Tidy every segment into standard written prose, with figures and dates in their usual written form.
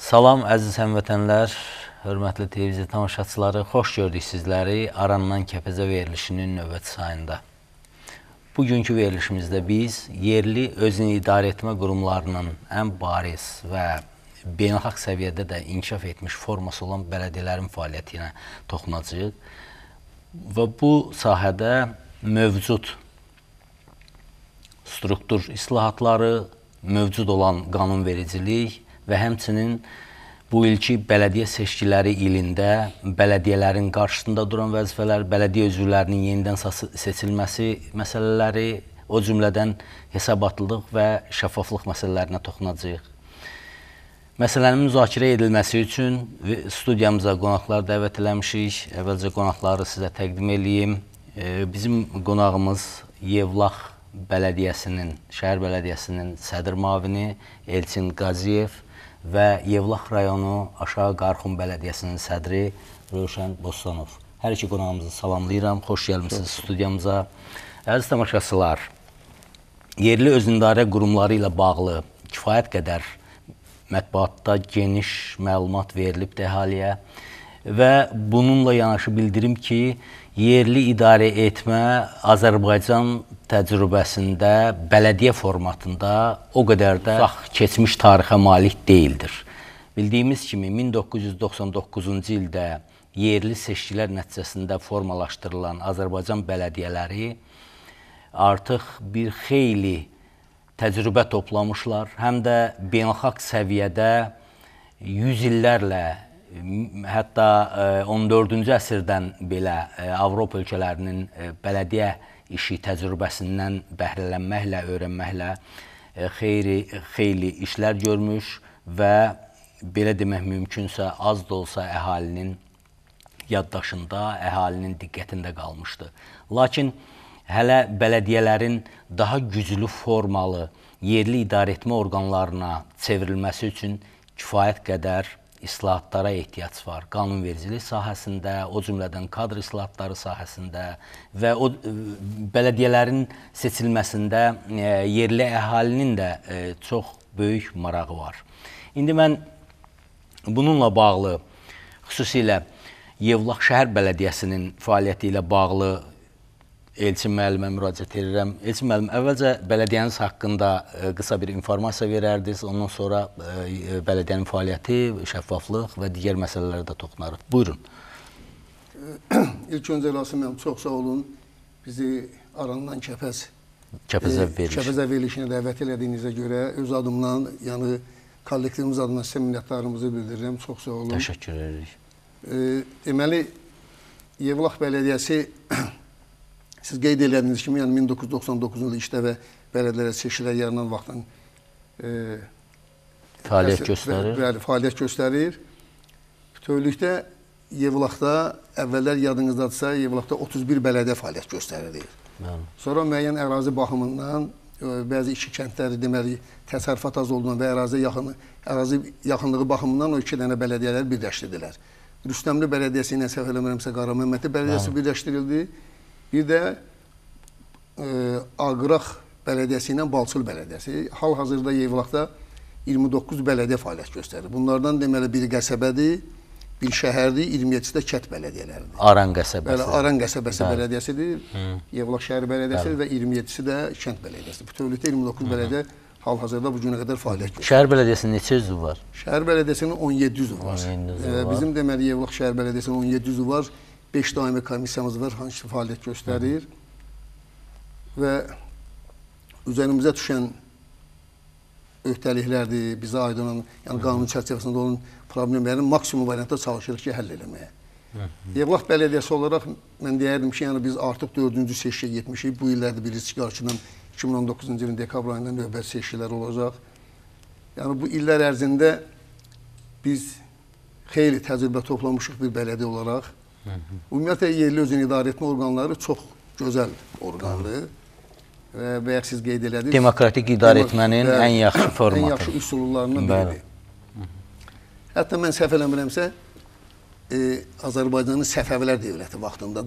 Salam əziz həmvətənlər, hörmətli televiziya tamaşaçıları, xoş gördük sizləri Arandan Kəpəzə verilişinin növbəti sayında. Bugünkü verilişimizdə biz yerli özünü idarə etmə qurumlarının ən bariz və beynəlxalq səviyyədə də inkişaf etmiş forması olan bələdiyyələrin fəaliyyətinə toxunacağıq və bu sahədə mövcud struktur islahatları, mövcud olan qanunvericilik və həmçinin bu ilki bələdiyyə seçkiləri ilində bələdiyyələrin qarşısında duran vəzifələr, bələdiyyə üzvlərinin yenidən seçilməsi məsələləri, o cümlədən hesabatlılıq və şəffaflıq məsələlərinə toxunacağıq. Məsələnin müzakirə edilməsi üçün studiyamıza qonaqlar dəvət eləmişik. Əvvəlcə qonaqları sizə təqdim edeyim. Bizim qonağımız Yevlax Bələdiyyəsinin, Şəhər Bələdiyyəsinin sədr müavini Elçin Qaziyev və Yevlax rayonu Aşağı Qarxun Bələdiyyəsinin sədri Rövşən Bostanov. Hər iki qonağımızı salamlayıram, xoş gəlmişsiniz studiyamıza. Əziz tamaşaçılar, yerli özünüidarə qurumları ilə bağlı kifayət qədər mətbuatda geniş məlumat verilibdir əhaliyə və bununla yanaşı bildirim ki, yerli idarə etmə Azərbaycan təcrübəsində bələdiyyə formatında o qədər də keçmiş tarixə malik deyildir. Bildiyimiz kimi 1999-cu ildə yerli seçkilər nəticəsində formalaşdırılan Azərbaycan bələdiyyələri artıq bir xeyli təcrübə toplamışlar. Həm də beynəlxalq səviyyədə 100 illərlə, hətta 14-cü əsrdən belə Avropa ölkələrinin bələdiyyə işi təcrübəsindən bəhrələnməklə, öyrənməklə xeyli işlər görmüş və belə demək mümkünsə az da olsa əhalinin yaddaşında, əhalinin diqqətində qalmışdı. Lakin hələ bələdiyyələrin daha güclü formalı yerli idarə etmə orqanlarına çevrilməsi üçün kifayət qədər islahatlara ehtiyac var. Qanunvericilik sahəsində, o cümlədən kadr islahatları sahəsində və o bələdiyyələrin seçilməsində yerli əhalinin də çox böyük marağı var. İndi mən bununla bağlı xüsusilə Yevlax şəhər bələdiyyəsinin fəaliyyəti ilə bağlı Elçin müəllimə müraciət edirəm. Elçin müəllim, əvvəlcə bələdiyyəniz haqqında qısa bir informasiya verərdiniz, ondan sonra bələdiyyənin fəaliyyəti, şəffaflıq və digər məsələlərə də toxunarıq. Buyurun. İlk öncə Rasim müəllim, çox sağ olun. Bizi Arandan Kəpəzə verilişinə dəvət elədiyinizə görə öz adımdan, yəni kollektivimiz adına sizə minnətlarımızı bildirirəm. Çox sağ olun. Təşəkkür edirik. Deməli, Yevlax Bələdiyyəsi siz qeyd elədiyiniz kimi, yəni 1999-cu ildə işdə və bələdiyyələrə seçkilər yaranan vaxtdan fəaliyyət göstərir. Bütövlükdə Yevlaxda, əvvəllər yadınızdadırsa, Yevlaxda 31 bələdiyyə fəaliyyət göstərirdi. Sonra müəyyən ərazi baxımından, bəzi iki kəndləri deməli, təsərrüfat az olduğundan və ərazi yaxınlığı baxımından o iki dənə bələdiyyələr birləşdirdilər. Rüstəmli Bələdiyyəsi ilə səhv eləmirəmsə Qaraməhəmmədli Bələdiyyəsi birləşdirildi. Bir də Ağqıraq Bələdiyyəsi ilə Balçıl Bələdiyyəsi. Hal-hazırda Yevlaxda 29 bələdiyyə fəaliyyət göstərir. Bunlardan deməli biri qəsəbədir, bir şəhərdir, 27-si də kənd bələdiyyələridir. Aran qəsəbəsi. Aran qəsəbəsi bələdiyyəsidir, Yevlax şəhər bələdiyyəsidir və 27-si də kənd bələdiyyəsidir. Bütövlükdə 29 bələdiyyə hal-hazırda bu günə qədər fəaliyyət göstərir. Şəhər bələdiyyəsinin neçə üzvü var? Şəhər bələdiyyəsinin 17 üzvü var. Bizim deməli Yevlax şəhər bələdiyyəsinin 17 üzvü var. 5 daimi komissiyamız var, hansı fəaliyyət göstərir və üzərimizə düşən öhdəliklərdir, bizə aid olan, yəni qanun çərçivəsində olan problemlərin maksimum variantda çalışırıq ki, həll eləməyə. Yevlax Bələdiyyəsi olaraq mən deyərdim ki, yəni biz artıq 4-cü seçkiyə getmişik. Bu illərdə bilirsiniz ki, qarşıdan 2019-cu ilin dekabr ayında növbəti seçkilər olacaq. Yəni bu illər ərzində biz xeyli təcrübə toplamışıq bir bələdiyyə olaraq. Ümumiyyətlə, yerli özünü idarə etmə orqanları çox gözəl orqandır və ya siz qeyd elədiniz. Demokratik idarə etmənin ən yaxşı formatı. Ən yaxşı üsullarından biridir. Hətta mən səhv eləmirəmsə, Azərbaycanın Səfəvilər dövləti vaxtında da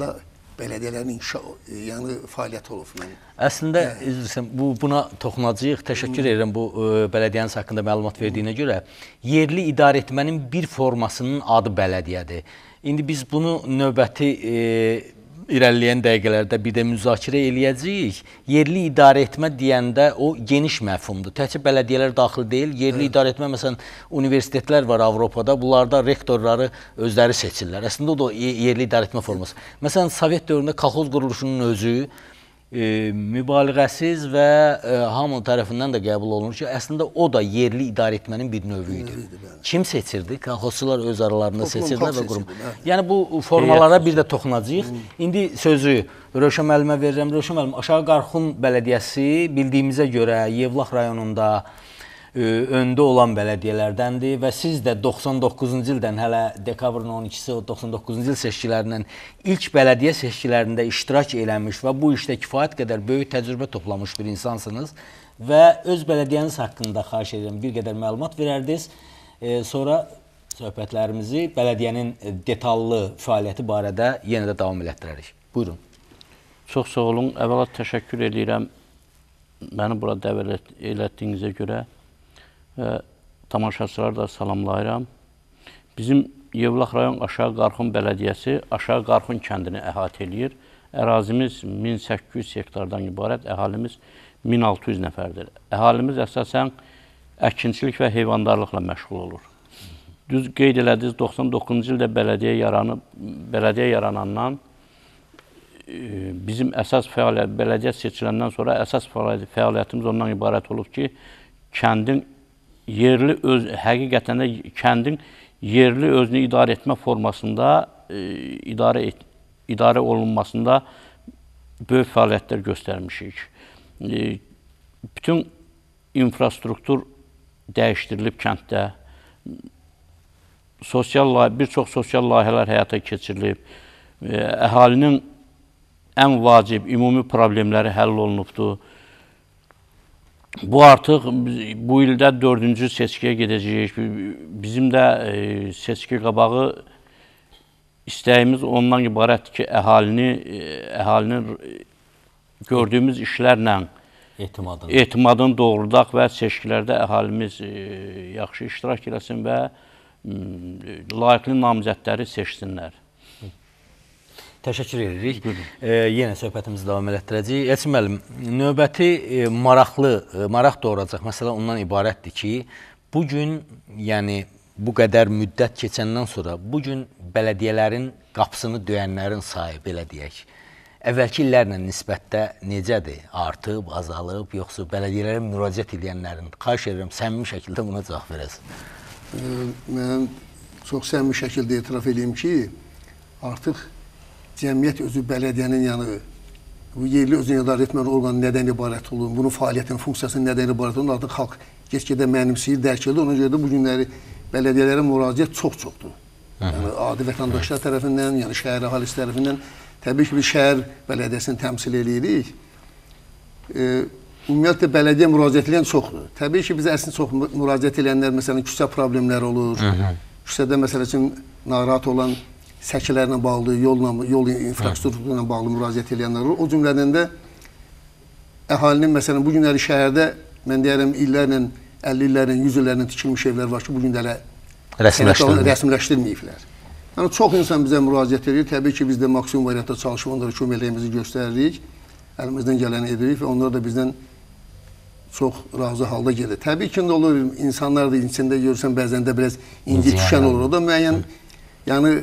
bələdiyyələrin yəni fəaliyyəti olub. Əslində, üzr istəyirəm, buna toxunacağıq. Təşəkkür edirəm bu bələdiyyəniz haqqında məlumat verdiyinə görə. Yerli idarə etmənin bir formasının adı bələdiyyədir. İndi biz bunu növbəti irəliləyən dəqiqələrdə bir də müzakirə eləyəcəyik. Yerli idarə etmə deyəndə o geniş məfhumdur. Təkcə bələdiyyələr daxil deyil. Yerli idarə etmə, məsələn, universitetlər var Avropada. Bunlarda rektorları özləri seçirlər. Əslində o da yerli idarə etmə forması. Məsələn, Sovet dövründə kolxoz quruluşunun özü mübaliğəsiz və hamı tərəfindən də qəbul olunur ki, əslində o da yerli idarə etmənin bir növü idi. Kim seçirdi? Kolxozçular öz aralarında seçirdilər və qurum. Yəni bu formalara bir də toxunacağıq. İndi sözü Rövşən müəllimə verirəm. Rövşən müəllim, Aşağı Qarxun Bələdiyyəsi bildiyimizə görə Yevlax rayonunda öndə olan bələdiyyələrdəndir və siz də 99-cu ildən, hələ dekabrın 12-si 99-cu il seçkilərindən ilk bələdiyyə seçkilərində iştirak eləmiş və bu işdə kifayət qədər böyük təcrübə toplamış bir insansınız və öz bələdiyyəniz haqqında xahiş edirəm bir qədər məlumat verərdiniz. Sonra söhbətlərimizi bələdiyyənin detallı fəaliyyəti barədə yenə də davam elətdirərik. Buyurun. Çox sağ olun. Əvvəla təşəkkür edirəm məni bura dəvət elətdiyinizə görə. Tamaşaçıları da salamlayıram. Bizim Yevlax rayon Aşağı Qarxun Bələdiyyəsi Aşağı Qarxun kəndini əhatə eləyir. Ərazimiz 1800 hektardan ibarət, əhalimiz 1600 nəfərdir. Əhalimiz əsasən əkinçilik və heyvandarlıqla məşğul olur. Düz qeyd elədiniz, 99-cu ildə bələdiyyə yaranandan bizim əsas fəaliyyət, bələdiyyə seçiləndən sonra əsas fəaliyyətimiz ondan ibarət olub ki, kəndin həqiqətən də kəndin yerli özünü idarə etmə formasında, idarə olunmasında böyük fəaliyyətlər göstərmişik. Bütün infrastruktur dəyişdirilib kənddə, bir çox sosial layihələr həyata keçirilib, əhalinin ən vacib, ümumi problemləri həll olunubdur. Bu artıq bu ildə 4-cü seçkiyə gedəcəyik. Bizim də seçki qabağı istəyimiz ondan ibarətdir ki, əhalinin gördüyümüz işlərlə etimadını doğrudaq və seçkilərdə əhalimiz yaxşı iştirak eləsin və layiqli namizədləri seçsinlər. Təşəkkür edirik. Yenə söhbətimizi davam elətdirəcəyik. Elçin müəllim, növbəti maraq doğuracaq məsələ ondan ibarətdir ki, bugün, yəni bu qədər müddət keçəndən sonra, bugün bələdiyyələrin qapısını döyənlərin sayı, belə deyək, əvvəlki illərlə nisbətdə necədir? Artıb, azalıb, yoxsa bələdiyyələrə müraciət edənlərin? Xahiş edirəm, səmimi şəkildə buna cavab verəsin. Mən çox səmimi şəkildə etiraf edeyim ki, artıq cəmiyyət özü bələdiyyənin yəni bu yerli özünü idarə etmə orqanı nədən ibarət olur, bunun fəaliyyətinin, funksiyasının nədən ibarət olur, artıq xalq get-gedə mənimsəyir, dərk edir. Ona görə də bu günləri bələdiyyələrə müraciət çox-çoxdur. Yəni adi vətəndaşlar tərəfindən, yəni şəhər əhalisi tərəfindən, təbii ki, biz şəhər bələdiyyəsini təmsil edirik. Ümumiyyətlə bələdiyyə müraciət edən çoxdur. Təbii ki, biz əslində çox müraciət edənlər, məsələn, küçə problemləri olur. Küçədə məsəl üçün narahat olan səkilərlə bağlı, yol infrastrukturuna bağlı müraciət edənlər olur. O cümlədən də əhalinin, məsələn, bu günləri şəhərdə, mən deyərəm, illərlə, 50 illərlə, 100 illərlə tikilmiş evlər var ki, bu gün də rəsmiləşdirməyiblər. Yəni, çox insan bizə müraciət edir. Təbii ki, biz də maksimum variantda çalışıb onlara köməklərimizi göstəririk, əlimizdən gələni edirik və onlar da bizdən çox razı halda gedir. Təbii ki, nə olur, insanlar da içində görürsən, bəzən də biraz inci düşən olur. O da müəyyən, yəni,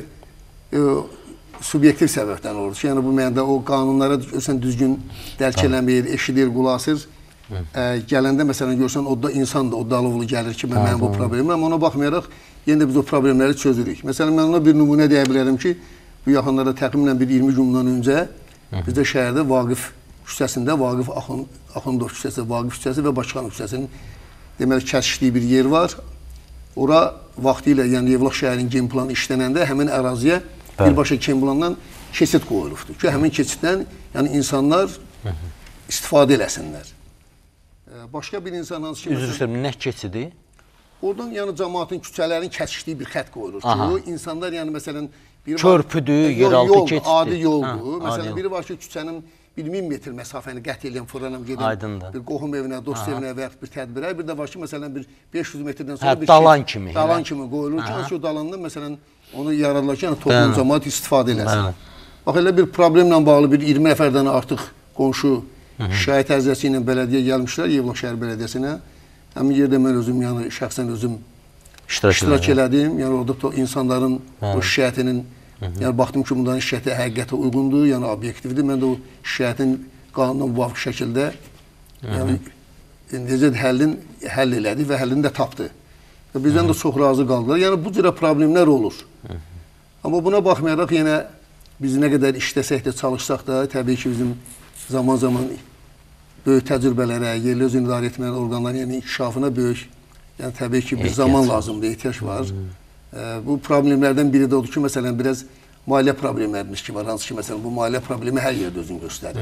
subyektiv səbəbdən olur ki, yəni bu mənada o qanunlara düzgün dərk eləməyir, eşidir, qulasır. Gələndə, məsələn, görürsən, o da insan da, o dalovlu gəlir ki, mənim bu problemim. Amma ona baxmayaraq, yenə də biz o problemləri çözürük. Məsələn, mən ona bir nümunə deyə bilərəm ki, bu yaxınlarda təxminən bir 20 gün bundan öncə bizdə şəhərdə Vaqif küçəsində, Vaqif Axundov küçəsi, Vaqif küçəsi və Başqanov küçəsinin deməli, kəsişdiyi bir yer var. Ora vaxtı ilə, yəni Yevlax şəhərin gen planı işlənəndə həmin əraziyə birbaşa gen plandan keçid qoyulubdur ki, həmin keçiddən yəni insanlar istifadə eləsinlər. Başqa bir insan hansı ki... Üzr istəyirəm, nə keçidi? Oradan yəni cəmaatın, küçələrin kəsişdiyi bir xət qoyulur ki, o insanlar yəni məsələn Körpüdür, yeraltı keçiddir. Adi yoldur. Məsələn, biri var ki, küçənin 1000 metr məsafəni qət edən fırlanım gedən bir qohum evinə, dost evinə və yaxud bir tədbirə. Bir də var ki, məsələn, bir 500 metrdən sonra bir dalan kimi. Dalan kimi qoyulur ki, o dalandan məsələn onu yaradılırkən toplum cəmaət istifadə eləsin. Bax, elə bir problemlə bağlı bir 20 nəfərdən artıq qonşu şikayət ərizəsi ilə bələdiyyə gəlmişlər, Yevlax şəhər bələdiyyəsinə. Həmin yerdə mən özüm, yəni şəxsən özüm iştirak elədim. Yəni orada insanların o şikayətinin, yəni baxdım ki, bunların şikayəti həqiqətə uyğundur, yəni obyektivdir. Mən də o şikayətin qanuna müvafiq şəkildə yəni necə həll elədi və həllini də tapdı. Və bizdən də çox razı qaldılar. Yəni bu cürə problemlər olur. Amma buna baxmayaraq yenə biz nə qədər işləsək də, çalışsaq da, təbii ki, bizim zaman-zaman böyük təcrübələrə, yerli özünü idarə etməyən orqanların yəni inkişafına böyük, yəni təbii ki, bir zaman lazımdır, ehtiyac var. Bu problemlərdən biri də odur ki, məsələn, biraz maliyyə problemlərimiz ki var, hansı ki, məsələn, bu maliyyə problemi hər yerdə özünü göstərir.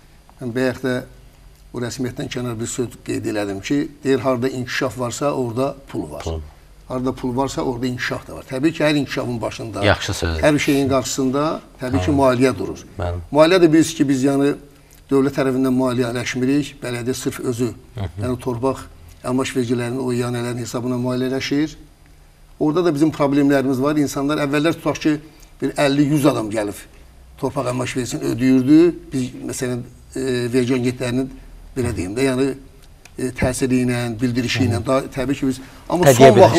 Bəyək də bu rəsmiyyətdən kənar bir söz qeyd elədim ki, deyir, harada inkişaf varsa, orada pul var. Harada pul varsa, orada inkişaf da var. Təbii ki, hər inkişafın başında, hər şeyin qarşısında təbii ki, maliyyə durur. Maliyyə də bilirsiniz ki, biz yəni dövlət tərəfindən maliyyələşmirik, bələdiyyə sırf özü, yəni torpaq, əmlak vergilərinin, o iyanələrin hesabına maliyyələşir. Orada da bizim problemlərimiz var. İnsanlar əvvəllər tutaq ki, bir 50-100 adam gəlib torpaq əmlak vergisini ödəyirdi. Biz, məsələn, vergi agentlərinin, belə deyim də, yəni təsiri ilə, bildirişi ilə, təbii ki, biz... Amma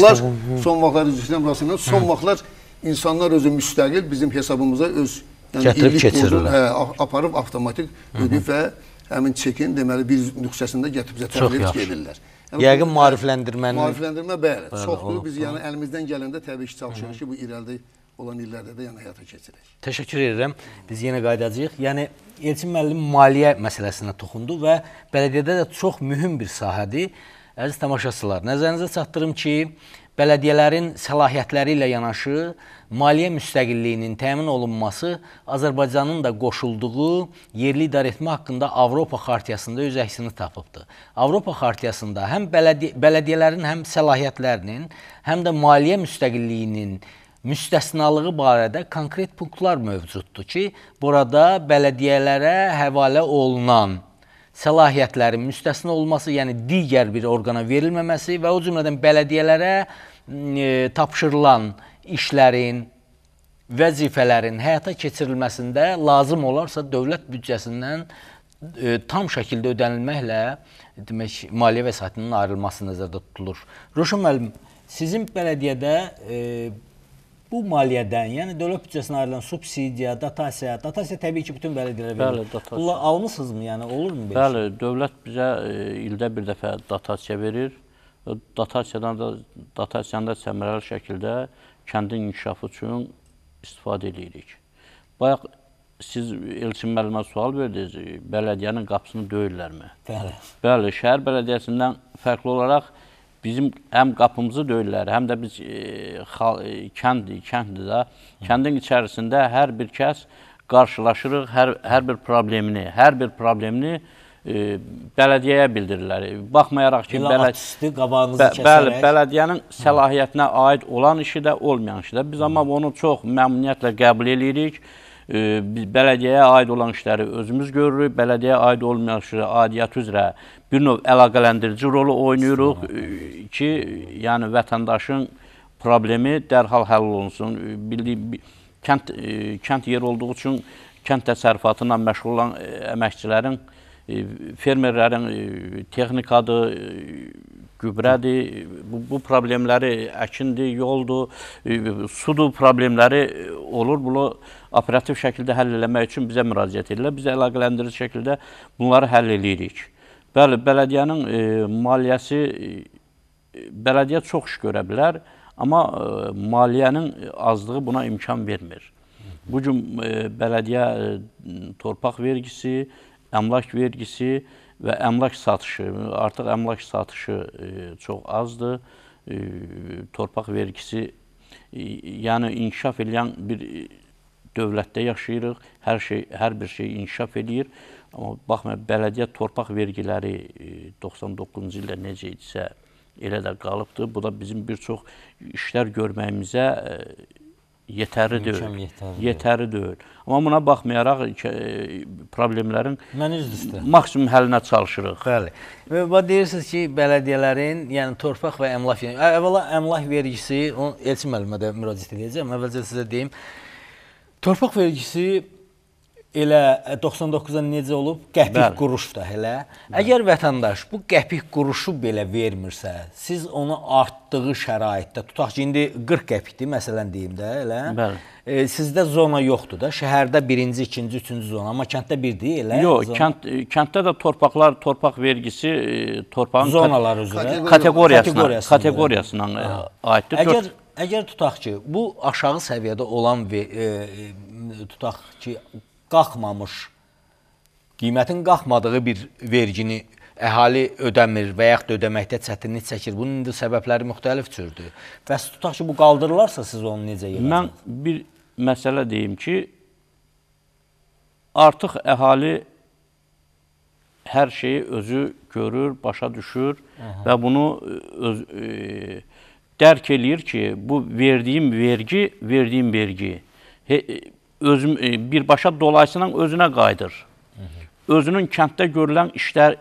son vaxtlar, üzrüstən burasından, son vaxtlar insanlar özü müstəqil bizim hesabımıza öz gətirib keçirirlər. Aparıb, avtomatik ödəyib və həmin çekin, deməli, bir nüqsəsində gətirib bizə təhvil edirlər. Yəqin maarifləndirmənin... Maarifləndirmə, bəli, çoxdur. Biz yəni əlimizdən gələndə təbii ki, çalışırıq ki, bu irəlidə olan illərdə də yəni həyata keçirək. Təşəkkür edirəm. Biz yenə qayıdacağıq. Yəni, Elçin müəllim maliyyə məsələsinə toxundu və bələdiyyədə də çox mühüm bir sahədir. Əziz tamaşaçılar, nəzərinizə çatdırım ki, bələdiyyələrin səlahiyyətləri ilə yanaşı maliyyə müstəqilliyinin təmin olunması Azərbaycanın da qoşulduğu yerli idarəetmə haqqında Avropa xartiyasında öz əksini tapıbdır. Avropa xartiyasında həm bələdiyyələrin, həm səlahiyyətlərinin, həm də maliyyə müstəqilliyinin müstəsnalığı barədə konkret punktlar mövcuddur ki, burada bələdiyyələrə həvalə olunan səlahiyyətlərin müstəsna olması, yəni digər bir orqana verilməməsi və o cümlədən bələdiyyələrə tapşırılan işlərin, vəzifələrin həyata keçirilməsində lazım olarsa dövlət büdcəsindən tam şəkildə ödənilməklə demək, maliyyə vəsaitinin ayrılması nəzərdə tutulur. Ruşen müəllim, sizin bələdiyyədə bu maliyyədən, yəni dövlət büdcəsinə ayrılan subsidiya, dotasiya təbii ki, bütün bələdiyyələrə verilir. Bunlar almısınızmı, yəni olurmu? Bəli, dövlət bizə ildə bir dəfə dotasiya verir. Dotasiyanın da səmərəli şəkildə kəndin inkişafı üçün istifadə edirik. Bayaq siz Elçin müəllimə sual verdiniz, bələdiyyənin qapısını döyürlərmi? Bəli. Bəli, şəhər bələdiyyəsindən fərqli olaraq bizim həm qapımızı döyürlər, həm də biz kənddir də, kəndin içərisində hər bir kəs qarşılaşırıq, hər bir problemini bələdiyyəyə bildirirlər. Baxmayaraq ki, bələdiyyənin səlahiyyətinə aid olan işi də, olmayan işi də. Biz amma onu çox məmnuniyyətlə qəbul edirik. Biz bələdiyyəyə aid olan işləri özümüz görürük, bələdiyyəyə aid olmayan işləri aidiyyəti üzrə bir növ əlaqələndirici rolu oynayırıq ki, yəni vətəndaşın problemi dərhal həll olunsun. Kənd yeri olduğu üçün kənd təsərrüfatından məşğul olan əməkçilərin, fermerlərin texnikadır, gübrədir, bu problemləri əkindir, yoldur, sudur problemləri olur. Bunu operativ şəkildə həll eləmək üçün bizə müraciət edirlər. Biz əlaqələndirici şəkildə bunları həll edirik. Bəli, bələdiyyənin maliyyəsi, bələdiyyə çox iş görə bilər, amma maliyyənin azlığı buna imkan vermir. Bugün bələdiyyə torpaq vergisi, əmlak vergisi və əmlak satışı, artıq əmlak satışı çox azdır. Torpaq vergisi, yəni inkişaf edən bir dövlətdə yaşayırıq, hər bir şey inkişaf edir. Amma baxmayaraq, bələdiyyə torpaq vergiləri 99-cu ildə necə idisə, elə də qalıbdır. Bu da bizim bir çox işlər görməyimizə yetəri Möhkəm deyil. yetərli Yetəri deyil. Amma buna baxmayaraq problemlərin maksimum həllinə çalışırıq. Bəli. Və deyirsiniz ki, bələdiyyələrin, yəni torpaq və əmlak, əvvəla əmlak vergisi, Elçin müəllimə də müraciət edəcəm. Əvvəlcə sizə deyim, torpaq vergisi elə 99-da necə olub? Qəpik quruş da elə. Əgər vətəndaş bu qəpik quruşu belə vermirsə, siz onu artdığı şəraitdə, tutaq ki, indi 40 qəpikdir, məsələn deyim də, elə. Bəli. Sizdə zona yoxdur da, şəhərdə birinci, ikinci, üçüncü zona, amma kənddə birdir, elə? Yox, kənddə də torpaq vergisi torpağın zonalar üzrə kateqoriyasına aiddir. Əgər tutaq ki, bu aşağı səviyyədə olan tutaq ki, qalxmamış, qiymətin qalxmadığı bir vergini əhali ödəmir və yaxud da ödəməkdə çətinlik çəkir. Bunun indi səbəbləri müxtəlif cürdür. Bəs tutaq ki, bu qaldırılarsa, siz onu necə yığacaqsınız? Mən bir məsələ deyim ki, artıq əhali hər şeyi özü görür, başa düşür və bunu dərk eləyir ki, bu verdiyim vergi birbaşa dolayısıyla özünə qayıdır. Özünün kənddə görülən işlər,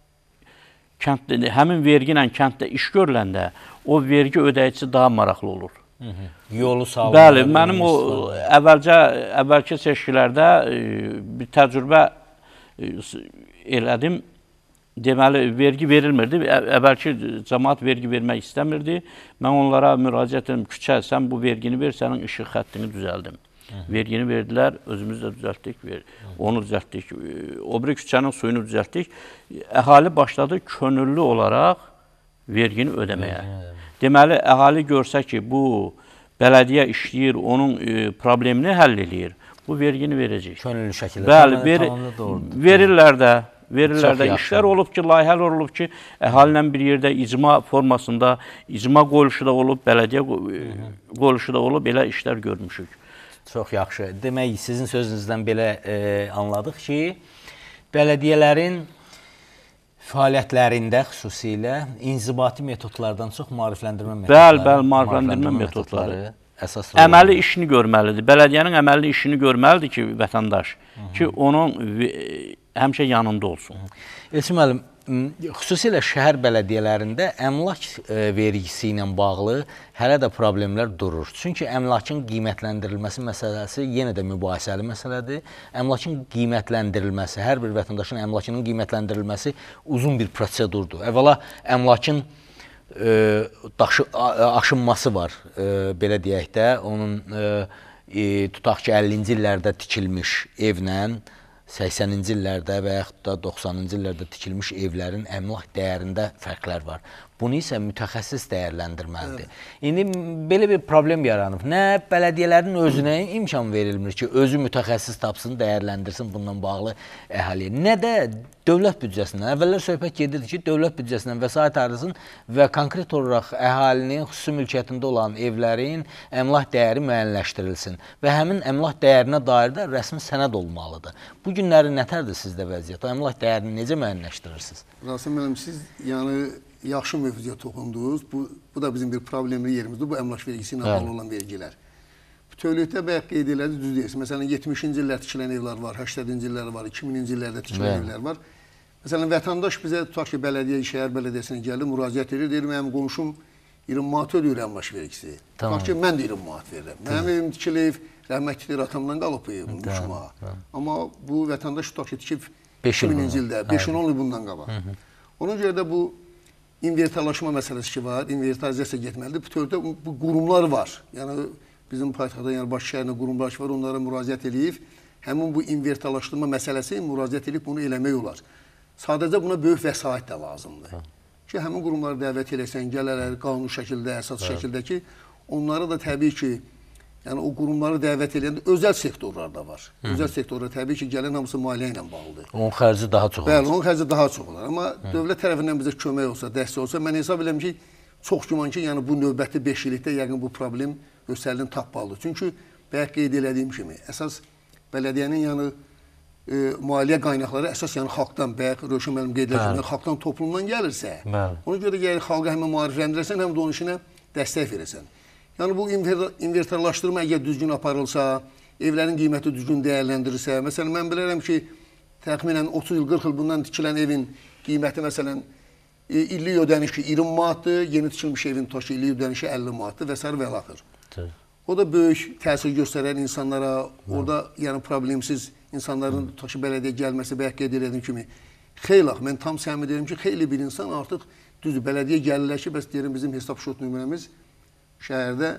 həmin vergi ilə kənddə iş görüləndə o vergi ödəyicisi daha maraqlı olur. Yolu sağlayır. Bəli, mənim o əvvəlki seçkilərdə bir təcrübə elədim. Deməli, vergi verilmirdi. Əvvəlki cəmaat vergi vermək istəmirdi. Mən onlara müraciət edim, küçə, sən bu vergini ver, sənin işıq xəttini düzəldim. Vergini verdilər, özümüz də düzəltdik, onu düzəltdik, o biri küçənin suyunu düzəltdik. Əhali başladı könüllü olaraq vergini ödəməyə. Deməli, əhali görsə ki, bu bələdiyyə işləyir, onun problemini həll eləyir, bu vergini verəcək. Könüllü şəkildə. Bəli, verirlər də. İşlər olub ki, layihələr olub ki, əhali ilə bir yerdə icma formasında, icma qoyuluşu da olub, bələdiyyə qoyuluşu da olub, elə işlər görmüşük. Çox yaxşı. Demək, sizin sözünüzdən belə anladıq ki, bələdiyyələrin fəaliyyətlərində xüsusilə inzibati metodlardan çox maarifləndirmə metodları. Bəli, maarifləndirmə metodları. Əməli işini görməlidir. Bələdiyyənin əməli işini görməlidir ki, vətəndaş, ki, onun həmişə yanında olsun. Elçin müəllim, xüsusilə şəhər bələdiyyələrində əmlak vergisi ilə bağlı hələ də problemlər durur. Çünki əmlakın qiymətləndirilməsi məsələsi yenə də mübahisəli məsələdir. Əmlakın qiymətləndirilməsi, hər bir vətəndaşın əmlakının qiymətləndirilməsi uzun bir prosedurdur. Əvvəla əmlakın aşınması var, belə deyək də. Onun tutaq ki, 50-ci illərdə tikilmiş evlə 80-ci illərdə və yaxud da 90-cı illərdə tikilmiş evlərin əmlak dəyərində fərqlər var. Bunu isə mütəxəssis dəyərləndirməlidir. İndi belə bir problem yaranıb. Nə bələdiyyələrin özünə imkan verilmir ki, özü mütəxəssis tapsın, dəyərləndirsin bununla bağlı əhaliyə. Nə də dövlət büdcəsindən. Əvvəllər söhbət gedirdi ki, dövlət büdcəsindən vəsait ayrılsın və konkret olaraq əhalinin xüsusi mülkiyyətində olan evlərin əmlak dəyəri müəyyənləşdirilsin və həmin əmlak dəyərinə dair də rəsmi sənəd olmalıdır. Bu günləri nətərdir sizdə vəziyyət? O əmlak dəyərini necə müəyyənləşdirirsiniz? Rasim müəllim, siz yaxşı mövzuya toxundunuz. Bu da bizim bir problemli yerimizdir. Bu əmlak vergisi ilə bağlı olan vergilər. Bütövlükdə bəyək qeyd elədi, düz deyirsin. Məsələn, 70-ci illər tikilən evlər var, 80-ci illər var, 2000-ci illərdə tikilən evlər var. Məsələn, vətəndaş bizə tutaq ki, şəhər bələdiyyəsinə gəlir, müraciət edir, deyir, mənim qonşum 20 manat ödəyir əmlak vergisi. Tutaq ki, mən də 20 manat verirəm. Mənim evim tikilib, rəhmətlikdir, atamdan qalıb bu evim, düşma. Amma bu vətəndaş tutaq ki, tikib 2000-ci ildə, 5-10 il bundan qabaq. Ona görə də bu invertarlaşma məsələsi ki var, invertarizasiya getməlidir. Bütövlükdə bu qurumlar var. Yəni, bizim paytaxtda, yəni baş şəhərində qurumlar var, onlara müraciət edib, həmin bu invertarlaşdırma məsələsi müraciət edib bunu eləmək olar. Sadəcə buna böyük vəsait də lazımdır. Ki, həmin qurumları dəvət eləsən, gələrlər qanun şəkildə, əsas şəkildə ki, onlara da təbii ki, yəni o qurumları dəvət eləyəndə özəl sektorlar da var. Özəl sektorlar təbii ki, gələn hamısı maliyyə ilə bağlıdır. Onun xərci daha çox olur. Bəli, onun xərci daha çox olur. Amma dövlət tərəfindən bizə kömək olsa, dəstək olsa, mən hesab edirəm ki, çox güman ki, yəni bu növbəti 5 illikdə yəqin bu problem öz həllini tapmalıdır. Çünki bəyək qeyd elədiyim kimi, əsas bələdiyyənin yəni maliyyə qaynaqları əsas yəni xalqdan, bəyək Rövşən müəllim qeyd edəcəm, xalqdan, toplumdan gəlirsə, ona görə yəni xalqa həm maarifləndirəsən, həm də onun işinə dəstək verəsən. Yəni bu invertorlaşdırma əgər düzgün aparılsa, evlərin qiyməti düzgün dəyərləndirilsə, məsələn mən bilirəm ki, təxminən 30 il, 40 il bundan tikilən evin qiyməti məsələn illik ödənişi 20 manatdır, yeni tikilmiş evin toşu illik ödənişi 50 manatdır və s. və l. O da böyük təsir göstərən insanlara, orada yəni problemsiz insanların toşu bələdiyyə gəlməsi, bəyək qeyd edildiğim kimi xeyli, mən tam səmimi deyirəm ki, xeyli bir insan artıq düzdür, bələdiyyə gəlirlər ki, bəs deyirəm bizim hesab şot nömrəmiz şəhərdə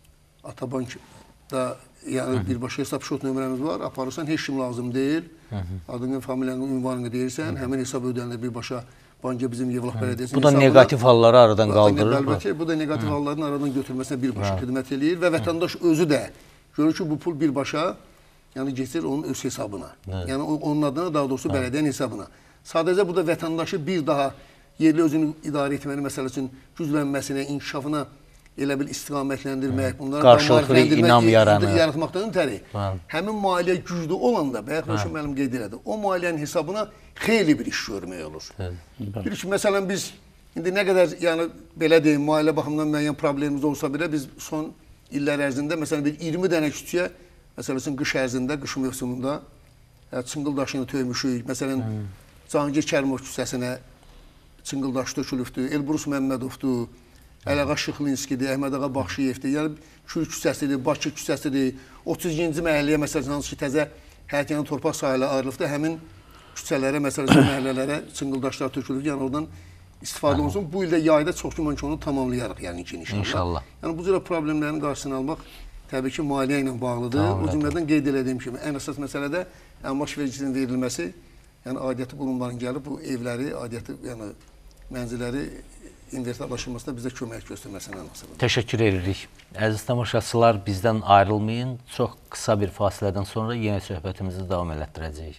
Atabankda yəni birbaşa hesab şot nömrəmiz var, aparırsan heç kim lazım deyil, adını, familyanı, ünvanını deyirsən, həmin hesab ödənilir birbaşa Bankə bizim Yevlax Bələdiyyəsinin hesabına. Bu da negativ halları aradan qaldırır. Əlbəttə, bu da negativ halların aradan götürməsine birbaşa xidmət eləyir və vətəndaş özü də görür ki, bu pul birbaşa yəni geçir onun öz hesabına. Yəni onun adına, daha doğrusu bələdiyənin hesabına. Sadəcə bu da vətəndaşı bir daha yerli özünü idarə etmənin məsələsinin güclənməsinə, inkişafına elə bil istiqamətləndirmək, bunları qarşılıqlı inam yaratmaqdan ötəri. Həmin maliyyə güclü olanda, bəyək Rövşən müəllim qeyd elədi, o maliyyənin hesabına xeyli bir iş görmək olur. Bir ki, məsələn biz indi nə qədər, yəni belə deyim, maliyyə baxımından müəyyən problemimiz olsa belə, biz son illər ərzində, məsələn bir 20 dənə küçüyə, məsələn qış ərzində, qış mövsümündə çınqıldaşını töymüşük, məsələn Cahangir Kərimov küçəsinə çınqıldaş tökülübdür, Elbrus Məmmədovdur, Əliağa Şıxlinskidir, Əhmədağa Baxşıyevdir, yəni Kür küçəsidir, Bakı küçəsidir, 32-ci məhəlləyə məsələn hansı ki təzə hərəkənin torpaq sahələ ayrılıbdır, həmin küçələrə, məsələn məhəllələrə çınqıldaşlar tökülür, yəni oradan istifadə olunsun. Bu ildə yayda çox güman ki onu tamamlayarıq, yəni inşallah. Yəni bu cür problemlərin qarşısını almaq təbii ki maliyyə ilə bağlıdır. O cümlədən qeyd edildiyim kimi ən əsas məsələ də əmlak vergisinin verilməsi, yəni aidiyyatı qurumların gəlib bu evləri, aidiyyatı yəni mənzilləri invertorlaşdırmasında bizə kömək göstərməsindən asılıdır. Təşəkkür edirik. Əziz tamaşaçılar, bizdən ayrılmayın. Çox qısa bir fasilədən sonra yenə söhbətimizi davam elətdirəcəyik.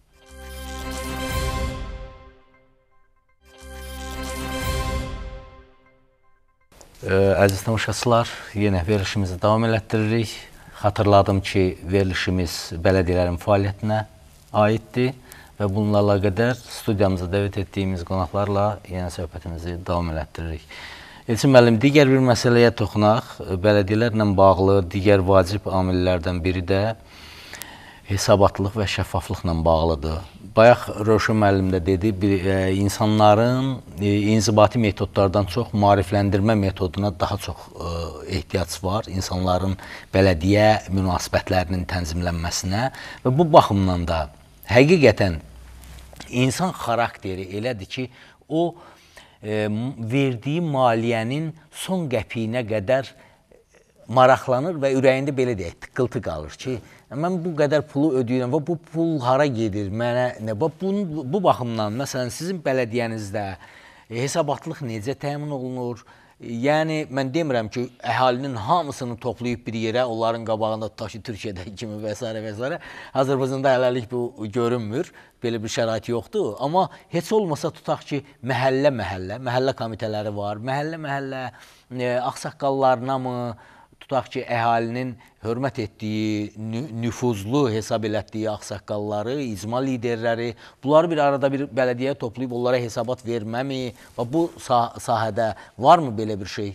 Əziz tamaşaçılar, yenə verilişimizi davam elətdiririk. Xatırladım ki, verilişimiz bələdiyyələrin fəaliyyətinə aiddir. Və bunlarla qədər studiyamıza dəvət etdiyimiz qonaqlarla yenə söhbətimizi davam elətdiririk. Elçin müəllim, digər bir məsələyə toxunaq. Bələdiyyələrlə bağlı digər vacib amillərdən biri də hesabatlıq və şəffaflıqla bağlıdır. Bayaq Rövşən müəllim də dedi, insanların inzibati metodlardan çox maarifləndirmə metoduna daha çox ehtiyac var. İnsanların bələdiyyə münasibətlərinin tənzimlənməsinə və bu baxımdan da həqiqətən insan xarakteri elədir ki, o verdiyi maliyyənin son qəpiyinə qədər maraqlanır və ürəyində belə deyək, tıqqıltı qalır ki, mən bu qədər pulu ödəyirəm və bu pul hara gedir, mənə nə? Bu baxımdan, məsələn, sizin bələdiyyənizdə hesabatlıq necə təmin olunur? Yəni, mən demirəm ki, əhalinin hamısını toplayıb bir yerə, onların qabağında tutaq ki, Türkiyədə kimi və s. və s. Azərbaycanda hələlik bu görünmür, belə bir şərait yoxdur. Amma heç olmasa tutaq ki, məhəllə komitələri var, məhəllə ağsaqqallarına mı, tutaq ki, əhalinin hörmət etdiyi, nüfuzlu hesab elətdiyi ağsaqqalları, icma liderləri, bunları bir arada bir bələdiyyəyə toplayıb onlara hesabat verməmi? Bu sahədə varmı belə bir şey?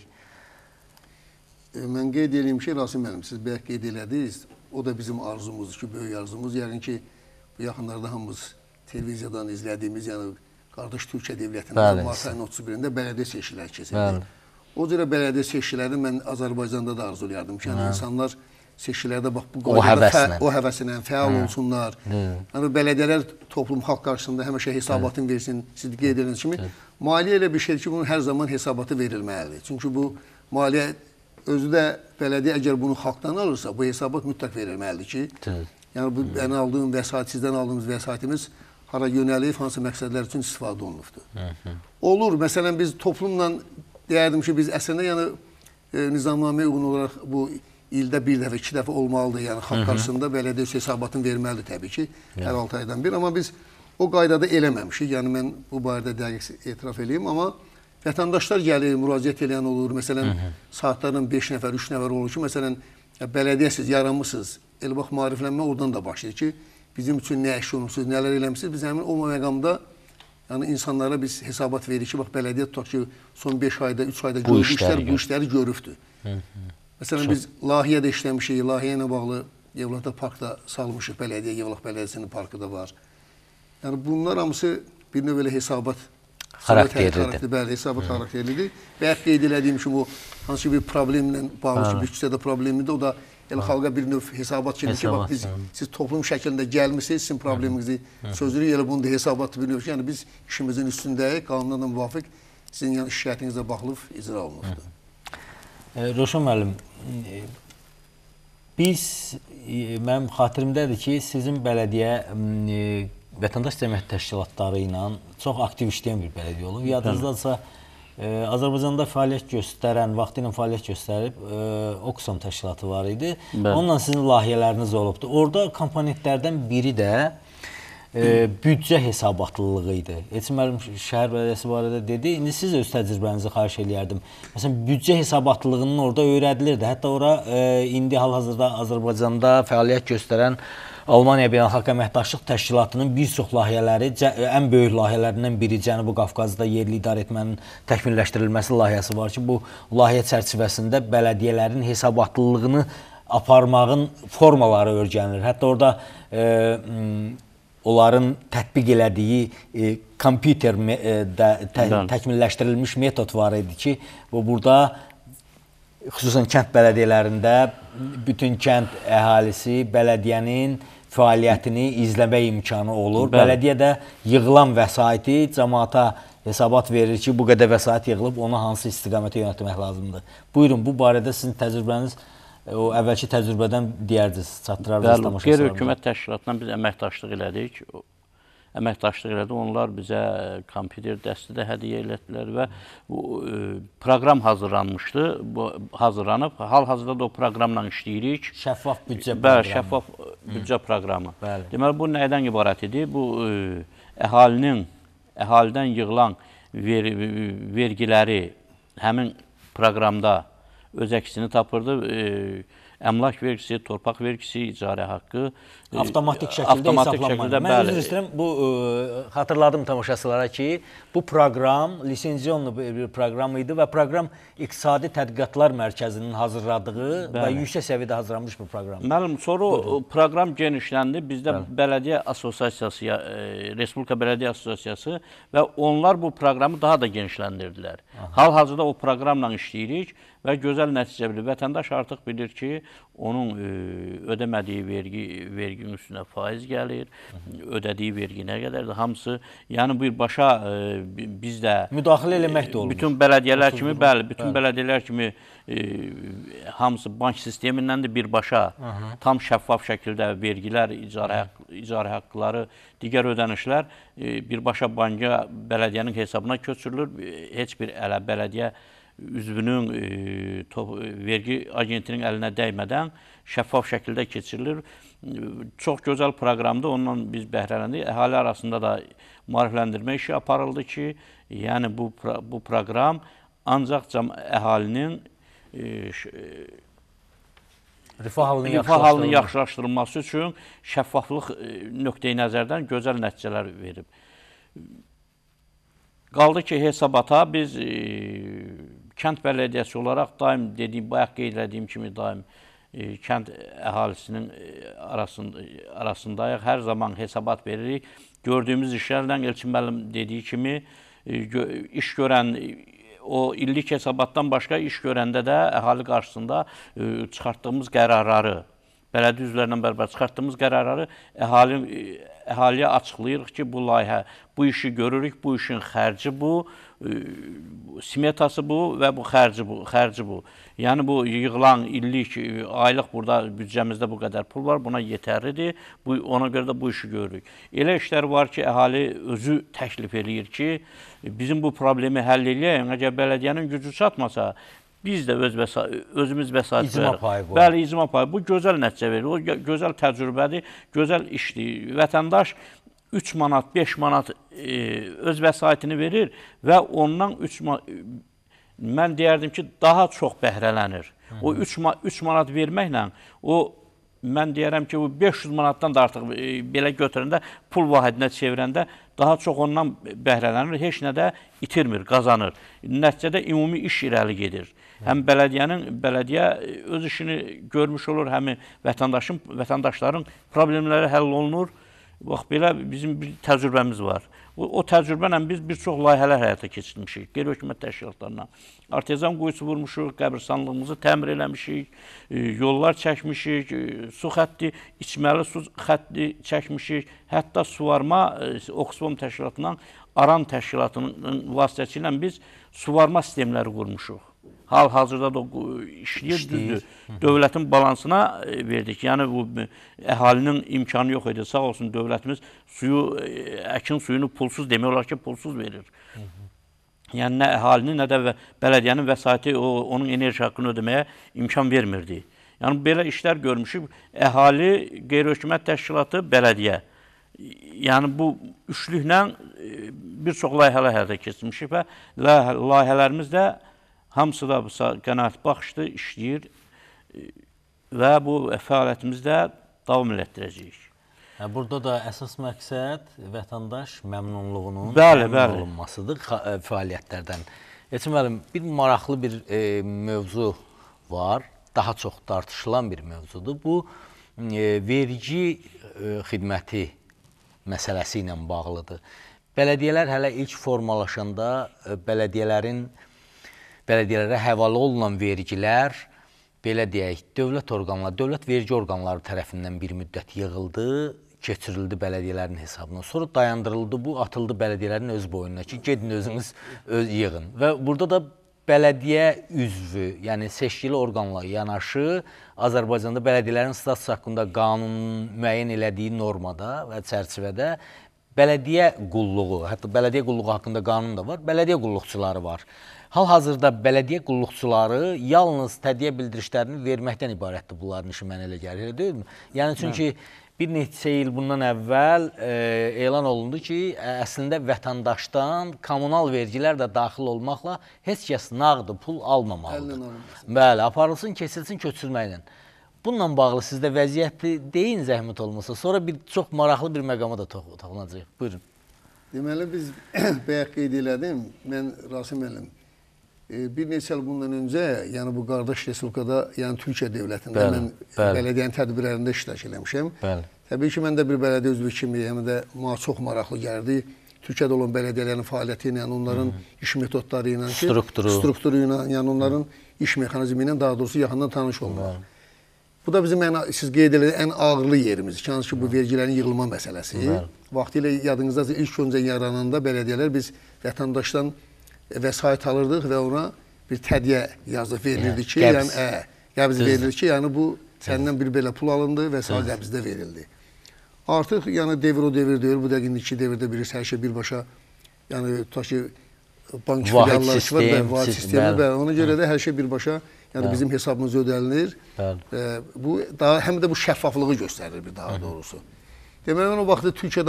Mən qeyd edeyim ki, Rasim müəllim, siz bəyək qeyd elədiniz, o da bizim arzumuzdur ki, böyük arzumuz. Yəni ki, bu yaxınlarda hamımız televiziyadan izlədiyimiz, yəni qardaş Türkiyə Devlətinin Mart ayının 31-də bələdiyyə seçkiləri keçirdi. O cürə bələdiyyə seçkiləri mən Azərbaycanda da arzulayardım ki, yəni insanlar seçkilərdə bax bu qaydada o həvəsinə fəal olsunlar. Yəni bələdiyyələr toplum xalq qarşısında həmişə hesabatını versin. Siz qeyd edildiyiniz kimi maliyyə elə bir şeydir ki, bunun hər zaman hesabatı verilməlidir. Çünki bu maliyyə özü də bələdiyyə əgər bunu xalqdan alırsa, bu hesabat mütləq verilməlidir ki, yəni bu mən aldığım vəsait, sizdən aldığımız vəsaitimiz hara yönəlib, hansı məqsədlər üçün istifadə olunubdur. Olur, məsələn biz toplumla deyərdim ki, biz əslində yəni nizamnaməyə uyğun olaraq bu ildə bir dəfə, 2 dəfə olmalıdır. Yəni xalq qarşısında bələdiyyə hesabatını verməlidir təbii ki, hər 6 aydan bir. Amma biz o qaydada eləməmişik. Yəni mən bu barədə dəqiq etiraf edeyim. Amma vətəndaşlar gəlir, müraciət edən olur. Məsələn, saatlarla 5 nəfər, 3 nəfər olur ki, məsələn, bələdiyyəsiz, yaranmışsınız. Elə bax, maariflənmə oradan da başlayır ki, bizim üçün nə əşk olmuşsunuz, nələr eləmişsiniz. Biz həmin o məqamda yəni insanlara biz hesabat veririk ki, bax, bələdiyyə tutaq ki, son 5 ayda, 3 ayda gördüyü işlər bu işləri görübdür. Məsələn, biz layihədə işləmişik, layihə ilə bağlı Yevlaxda parkda salmışıq, bələdiyyə, Yevlax bələdiyyəsinin parkı da var. Yəni bunlar hamısı bir növ elə hesabat xarakterlidir. Bəli, hesabat xarakterlidir. Və qeyd elədiyim kimi o hansı bir problemlə bağlı ki, büdcədə problemlidir, o da elə xalqa bir növ hesabat kimi ki, bax siz toplum şəklində gəlmisiniz, sizin probleminizi çözürük, elə bunu da hesabat bir növ ki, yəni biz işimizin üstündəyik, qanuna da müvafiq sizin yəni şikayətinizə baxılıb icra olunubdur. Rövşən müəllim, mənim xatirimdədir ki, sizin bələdiyyə vətəndaş cəmiyyət təşkilatları ilə çox aktiv işləyən bir bələdiyyə olub. Yadınızdadırsa, Azərbaycanda fəaliyyət göstərən, vaxtı ilə fəaliyyət göstərib Oxfam təşkilatı var idi. Onunla sizin layihələriniz olubdur. Orada komponentlərdən biri də büdcə hesabatlılığı idi. Elçin müəllim şəhər bələdiyyəsi barədə dedi. İndi siz öz təcrübənizi xahiş eləyərdim. Məsələn, büdcə hesabatlılığının orada öyrədilirdi. Hətta ora indi hal-hazırda Azərbaycanda fəaliyyət göstərən Almaniya Beynəlxalq Əməkdaşlıq Təşkilatının bir çox layihələri, ən böyük layihələrindən biri Cənubi Qafqazda yerli idarə etmənin təkmilləşdirilməsi layihəsi var ki, bu layihə çərçivəsində bələdiyyələrin hesabatlılığını aparmağın formaları öyrənilir. Hətta orada onların tətbiq elədiyi kompüterdə təkmilləşdirilmiş metod var idi ki, burada xüsusən kənd bələdiyyələrində bütün kənd əhalisi bələdiyyənin fəaliyyətini izləmə imkanı olur. Bələdiyyə də yığılan vəsaiti cəmaata hesabat verir ki, bu qədər vəsait yığılıb, onu hansı istiqamətə yönətmək lazımdır. Buyurun, bu barədə sizin təcrübəniz, o əvvəlki təcrübədən deyərdiniz, çatdırardınız tamaşaçılarımıza. Qeyri-hökumət təşkilatından biz əməkdaşlıq elədik. Onlar bizə kompüter dəsti də hədiyyə elətdilər və proqram hazırlanmışdı. Bu hazırlanıb, hal-hazırda da o proqramla işləyirik. Şəffaf büdcə proqramı. Bəli, şəffaf büdcə proqramı. Deməli, bu nədən ibarət idi? Bu əhalidən yığılan vergiləri həmin proqramda öz əksini tapırdı. Əmlak vergisi, torpaq vergisi, icarə haqqı avtomatik şəkildə hesablanmalı. Mən üzr istəyirəm, bu xatırladım tamaşaçılara ki, bu proqram lisenziyanlı bir proqram idi və proqram İqtisadi Tədqiqatlar Mərkəzinin hazırladığı və yüksək səviyyədə hazırlanmış bir proqram. Müəllim, sonra o proqram genişləndi. Bizdə Bələdiyyə Assosiasiyası, Respublika Bələdiyyə Assosiasiyası və onlar bu proqramı daha da genişləndirdilər. Hal-hazırda o proqramla işləyirik və gözəl nəticə bilir. Vətəndaş artıq bilir ki, onun ödəmədiyi verginin üstünə faiz gəlir, ödədiyi vergi nə qədərdir, hamısı, yəni birbaşa bizdə müdaxilə eləmək də olur. Bütün bələdiyyələr kimi, bəli, bütün bələdiyyələr kimi hamısı bank sistemindəndir birbaşa, tam şəffaf şəkildə vergilər, icarə haqqları, digər ödənişlər birbaşa banka, bələdiyyənin hesabına köçürülür. Heç bir bələdiyyə üzvünün vergi agentinin əlinə dəymədən şəffaf şəkildə keçirilir. Çox gözəl proqramdır, ondan biz bəhrələndik. Əhali arasında da maarifləndirmə işi aparıldı ki, yəni bu proqram ancaq əhalinin rifah halının yaxşılaşdırılması üçün şəffaflıq nöqteyi nəzərdən gözəl nəticələr verib. Qaldı ki, hesabata biz kənd bələdiyyəsi olaraq daim bayaq qeyd etdiyim kimi daim kənd əhalisinin arasındayıq. Hər zaman hesabat veririk. Gördüyümüz işlərlə Elçin müəllim dediyi kimi iş görən, o illik hesabatdan başqa iş görəndə də əhali qarşısında çıxartdığımız qərarları, bələdiyyə üzvlərindən bərabər çıxartdığımız qərarları əhaliyə açıqlayırıq ki, bu layihə, bu işi görürük, bu işin xərci bu, smetası bu və bu xərci bu. Yəni bu yığılan illik, aylıq burada büdcəmizdə bu qədər pul var, buna yetərlidir, ona görə də bu işi görürük. Elə işlər var ki, əhali özü təklif eləyir ki, bizim bu problemi həll eləyək, əgər bələdiyyənin gücü çatmasa, biz də özümüz vəsait veririk. Bəli, icma payı. Bu gözəl nəticə verir. O gözəl təcrübədir, gözəl işdir. Vətəndaş 3 manat, 5 manat öz vəsaitini verir və ondan mən deyərdim ki, daha çox bəhrələnir. O 3 manat verməklə, mən deyərəm ki, 500 manatdan da artıq belə götürəndə, pul vahidinə çevirəndə daha çox ondan bəhrələnir, heç nə də itirmir, qazanır. Nəticədə ümumi iş irəli gedir. Həm bələdiyyə öz işini görmüş olur, həm vətəndaşların problemləri həll olunur. Bax, belə bizim bir təcrübəmiz var. O təcrübəylə biz bir çox layihələr həyata keçirmişik. Qeyri-hökumət təşkilatlarına. Artezan quyusu vurmuşuq, qəbristanlığımızı təmir eləmişik, yollar çəkmişik, su xətti, içməli su xətti çəkmişik. Hətta suvarma Oxfam təşkilatından, Aran təşkilatının vasitəsilə biz suvarma sistemləri qurmuşuq. Hal-hazırda da işləyir, düzdür. Dövlətin balansına verdik. Yəni, bu əhalinin imkanı yox idi. Sağ olsun, dövlətimiz əkin suyunu pulsuz, demək olar ki, pulsuz verir. Yəni, nə əhalinin, nə də bələdiyyənin vəsaiti onun enerji haqqını ödəməyə imkan vermirdi. Yəni, belə işlər görmüşük. Əhali, qeyri-hökumət təşkilatı, bələdiyyə. Yəni, bu üçlüklə bir çox layihələr həyata keçirmişik və layihələrimiz də hamısı da qənaət baxışlı işləyir və bu fəaliyyətimizdə davam elətdirəcəyik. Burada da əsas məqsəd vətəndaş məmnunluğunun təmin olunmasıdır fəaliyyətlərdən. Elçin müəllim, bir maraqlı bir mövzu var, daha çox tartışılan bir mövzudur. Bu, vergi xidməti məsələsi ilə bağlıdır. Bələdiyyələr hələ ilk formalaşanda bələdiyyələrə həvalə olunan vergilər, belə deyək, dövlət vergi orqanları tərəfindən bir müddət yığıldı, keçirildi bələdiyyələrin hesabına. Sonra dayandırıldı, bu atıldı bələdiyyələrin öz boyununa ki, gedin özünüz yığın. Və burada da bələdiyyə üzvü, yəni seçkili orqanla yanaşı, Azərbaycanda bələdiyyələrin statusu haqqında qanunun müəyyən elədiyi normada və çərçivədə bələdiyyə qulluğu, hətta bələdiyyə qulluğu haqqında qanun da var, bələdiyyə qulluqçuları var. Hal-hazırda bələdiyyə qulluqçuları yalnız tədiyyə bildirişlərini verməkdən ibarətdir bunların işi, mənə elə gəlir, deyilmi? Yəni, çünki bir neçə il bundan əvvəl elan olundu ki, əslində vətəndaşdan kommunal vergilər də daxil olmaqla heç kəs nağdı pul almamalıdır. Bəli, aparılsın, kesilsin köçürməklə. Bununla bağlı sizdə vəziyyəti deyin zəhmət olmasa, sonra çox maraqlı bir məqama da toxunacaq. Buyurun. Deməli, biz bayaq qeyd elədim, mən Rasim müəllim, bir neçə il bundan öncə, yəni bu qardaş Respublikada, yəni Türkiyə dövlətində mən bələdiyyənin tədbirlərində iştirak eləmişəm. Təbii ki, mən də bir bələdiyyə üzvü kimi, həm də çox maraqlı gəldi. Türkiyədə olan bələdiyyələrin fəaliyyəti ilə, onların iş metodları ilə, strukturu ilə, yəni onların iş mexanizmi ilə daha doğrusu yaxından tanış olmaq. Bu da bizim, siz qeyd edilən ən ağırlı yerimiz. Hansı ki, bu vergilərin yığılma məsələsi. Vaxtilə yadınızda ilk öncə yarananda bələdiyyələr biz vətəndaşdan vəsait alırdıq və ona bir tədiyyə yazıb verilirdi ki, qəbz verilirdi ki, yəni bu səndən bir belə pul alındı və sağ qəbzdə verildi. Artıq yəni devir o devir deyil, bu da indiki devirdə bilirsə hər şey birbaşa, yəni tutaq ki, bank filialları ki var, vahid sistemi və ona görə də hər şey birbaşa, yəni bizim hesabımız ödəlinir. Bu həm də bu şəffaflığı göstərir bir daha doğrusu. Deməli, mən o vaxtda Türkiyədə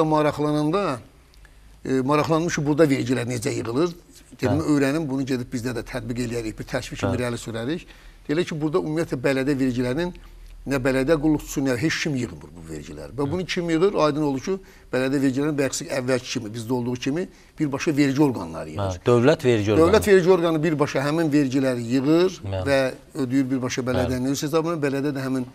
maraqlanmış ki, burada vergilər necə yığılır. Dedim, öyrənim, bunu gedib bizdə də tətbiq eləyərik, bir təşvik kimi irəli sürərik. Deyək ki, burada ümumiyyətlə bələdiyyə vergilərinin nə bələdiyyə qulluqçusu, nə heç kim yığmır bu vergilər. Və bunu kim yığır? Aydın olur ki, bələdiyyə vergilərinin bəxsi əvvəlki kimi, bizdə olduğu kimi birbaşa vergi orqanları yığır. Dövlət vergi orqanı. Dövlət vergi orqanı birbaşa həmin vergiləri yığır və ödəyir birbaşa bələdiyyənin öz hesabına. Bələdiyyə də həmin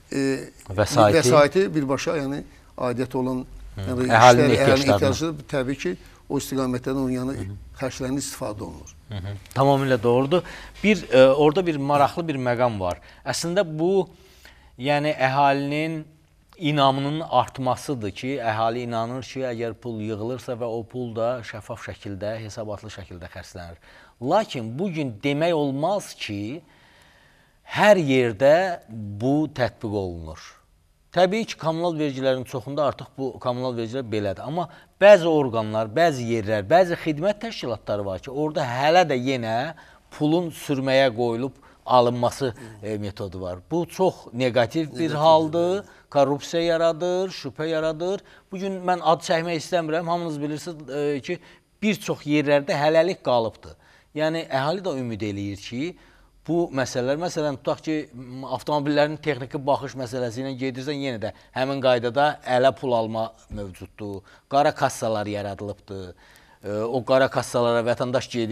vəsaiti birbaşa, yəni aidiyyəti olan əhalinin ehtiyacları təbii ki, o istiqamətlərdən onun yəni xərclərində istifadə olunur. Tamamilə doğrudur. Orada bir maraqlı bir məqam var. Əslində bu, yəni əhalinin inamının artmasıdır ki, əhali inanır ki, əgər pul yığılırsa və o pul da şəffaf şəkildə, hesabatlı şəkildə xərclənir. Lakin bugün demək olmaz ki, hər yerdə bu tətbiq olunur. Təbii ki, kommunal vergilərin çoxunda artıq bu kommunal vergilər belədir. Amma bəzi orqanlar, bəzi yerlər, bəzi xidmət təşkilatları var ki, orada hələ də yenə pulun sürməyə qoyulub alınması metodu var. Bu çox negativ bir haldır, korrupsiya yaradır, şübhə yaradır. Bugün mən ad çəkmək istəmirəm, hamınız bilirsiniz ki, bir çox yerlərdə hələlik qalıbdır. Yəni, əhali də ümid eləyir ki, bu məsələlər, məsələn, tutaq ki, avtomobillərin texniki baxış məsələsi ilə gedirsən, yenə də həmin qaydada ələ pul alma mövcuddur, qara kassalar yaradılıbdır. O qara kassalara vətəndaş gedir,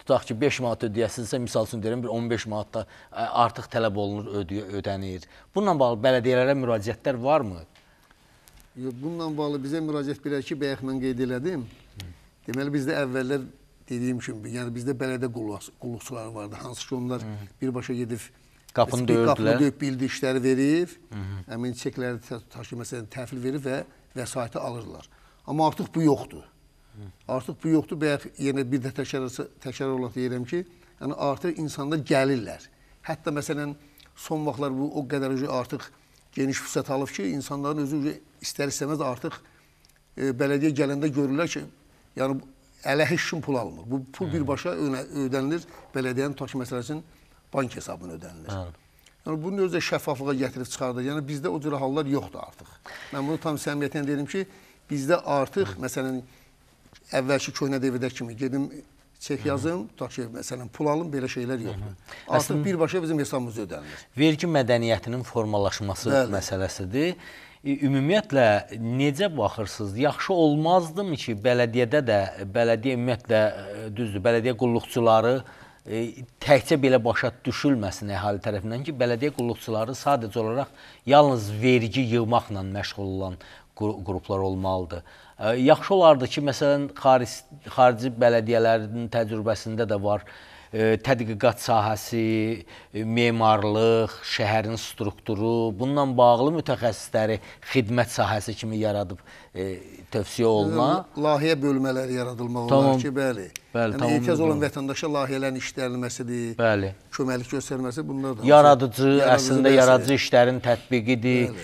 tutaq ki 5 manat ödəyəsinizsə, misal üçün deyirəm, bir 15 manat da artıq tələb olunur, ödənir. Bununla bağlı bələdiyyələrə müraciətlər varmı? Bununla bağlı bizə müraciət bir ki, bayaq mən qeyd elədim. Deməli, bizdə əvvəllər dediyim kimi, yəni bizdə bələdiyyə qulluqçuları vardı, hansı ki onlar birbaşa gedib qapını döyüb bildiyi işləri verir, həmin çekləri məsələn təhvil verir və vəsaiti alırlar. Amma artıq bu yoxdur. Artıq bu yoxdur. Bayaq yenə bir də təkrar olaraq deyirəm ki, yəni artıq insanlar gəlirlər. Hətta məsələn son vaxtlar bu o qədər artıq geniş fürsət alıb ki, insanların özü istər-istəməz artıq bələdiyyə gələndə görürlər ki, yəni ələ heç kim pul almır. Bu pul birbaşa ödənilir, bələdiyyənin tutaq ki, məsələsinin bank hesabına ödənilir. Yəni bunun özü də şəffaflığa gətirib çıxardır. Yəni bizdə o cür hallar yoxdur artıq. Mən bunu tam səmiyyətlə deyirəm ki, bizdə artıq məsələn əvvəlki köhnə devirdə kimi gedim çek yazım, tutaq ki, məsələn pul alım, belə şeylər yoxdur. Artıq birbaşa bizim hesabımız ödənilir. Vergi mədəniyyətinin formalaşması məsələsidir. Ümumiyyətlə, necə baxırsınız? Yaxşı olmazdımı ki, bələdiyyədə də, bələdiyyə ümumiyyətlə, düzdür, bələdiyyə qulluqçuları təkcə belə başa düşülməsin əhali tərəfindən ki, bələdiyyə qulluqçuları sadəcə olaraq yalnız vergi yığmaqla məşğul olan qruplar olmalıdır. Yaxşı olardı ki, məsələn, xarici bələdiyyələrin təcrübəsində də var, tədqiqat sahəsi, memarlıq, şəhərin strukturu, bununla bağlı mütəxəssisləri xidmət sahəsi kimi yaradıb tövsiyə oluna. Layihə bölmələri yaradılmaq olar ki, bəli. Ehtiyac olan vətəndaşa layihələrin işlənilməsidir, köməklik göstərməsi, bunlar da. Əslində yaradıcı işlərin tətbiqidir.